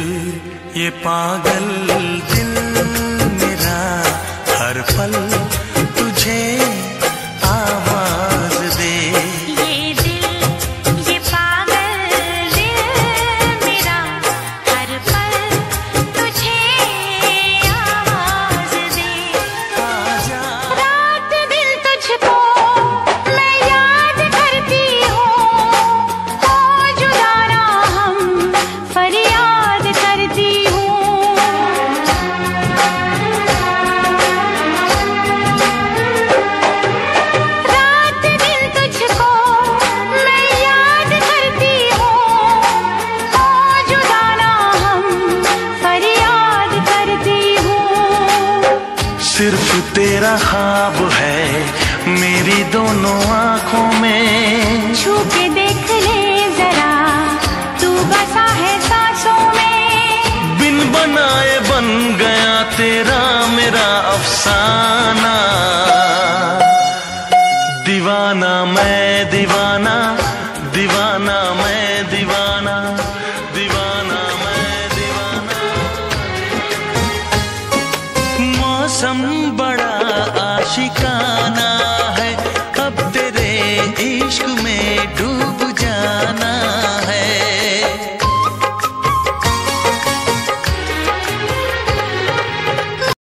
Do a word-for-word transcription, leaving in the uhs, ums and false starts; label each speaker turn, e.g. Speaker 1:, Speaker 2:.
Speaker 1: ये पागल दिल मेरा हर पल तुझे आवाज दे।
Speaker 2: ये दिल ये पागल दिल मेरा हर पल तुझे आवाज दे।
Speaker 1: आजा
Speaker 2: रात दिन तुझको मैं याद करती हूँ, ओ जुदा ना हम फरियाद करती हूँ। रात दिन तुझको मैं याद करती हूँ, ओ जुदा ना हम फरियाद करती हूँ।
Speaker 1: सिर्फ तेरा ख्वाब है मेरी दोनों आँखों में,
Speaker 2: छू के देख ले जरा तू बसा है सांसों में।
Speaker 1: बिन बनाए बन गया तेरा